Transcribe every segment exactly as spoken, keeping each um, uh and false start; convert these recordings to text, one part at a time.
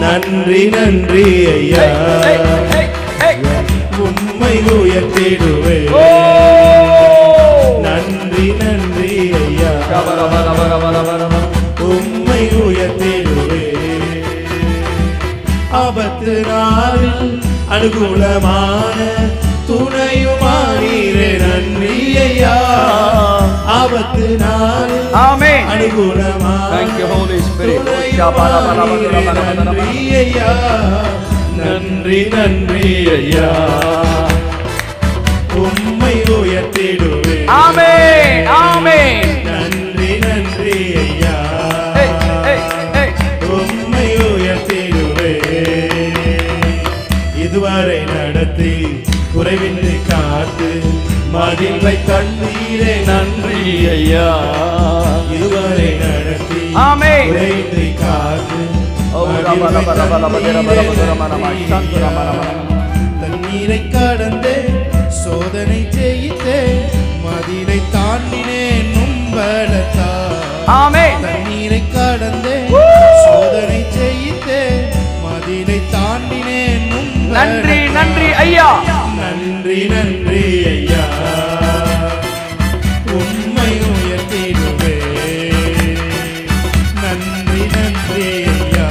நன்றி நன்றி ஐயா உம்மை உயர்த்திடுவே நன்றி நன்றி ஐயா உம்மை உயர்த்திடுவே ஆபத்து நாளில் அனுகூலமான துணையுமானீரே நன்றி ஐயா ஆபத்து நாளில் ஆமென் அனுகூலமான Thank you Holy Spirit நன்றி ஐயா நன்றி நன்றி ஐயா உம்மை உயர்த்திடுவே ஆமென் ஆமென் நன்றி நன்றி ஐயா உம்மை உயர்த்திடுவே இதுவரை நடத்தி குறைவின்றி காத்து மதில் வைத்தீரே நன்றி ஐயா இதுவரை நடத்தி குறைவின்றி காத்து தண்ணீரை கடந்தே சோதனை ஜெயித்தே மதிலை தாண்டினேன் உம்பலத்தா தண்ணீரை கடந்தே சோதனை ஜெயித்தே மதிலை தாண்டினேன் நன்றி நன்றி ஐயா நன்றி நன்றி ஐயா உம்மை உயர்த்திடுவே நன்றி நன்றி ஐயா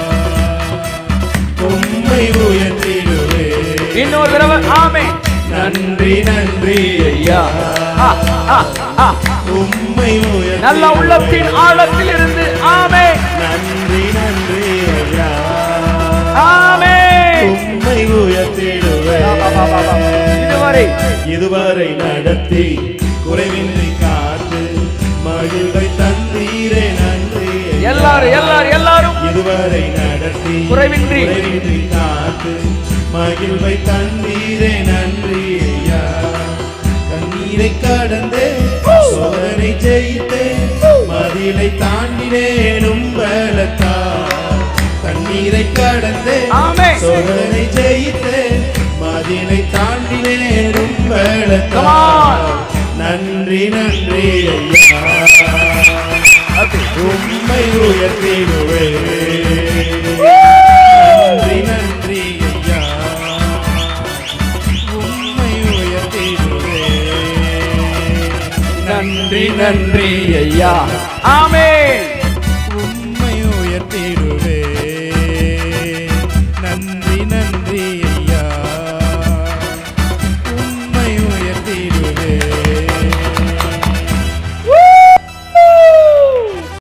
உம்மை உயர்த்திடுவே இன்னொரு தடவை ஆமென் நன்றி நன்றி ஐயா உம்மை உயர்த்தி நல்ல உள்ளத்தின் ஆழத்தில் இருந்து ஆமென் நன்றி நன்றி ஐயா ஆமென் உம்மை உயர்த்திடுவே இதுவரை இதுவரை நடத்தி குறைவின்றி காத்து மகிழ்வை தந்தீரே நன்றி எல்லாரும் எல்லாரும் எல்லாரும் இதுவரை நடத்தி குறைவின்றி குறைவின்றி காத்து மகிழ்வை தந்தீரே நன்றி ஐயா கண்ணீரை கடந்தே சோதனை ஜெயித்தே மதிலை தாண்டினேன் உம்பலத்தா தண்ணீரை கடந்தே சோதனை ஜெயித்தே மதிலை தாண்டினேன் உம்பலத்தா நன்றி நன்றி ஐயா உம்மை உயர்த்திடுவே நன்றி நன்றி ஐயா உம்மை உயர்த்திடுவே நன்றி நன்றி ஐயா ஆமென்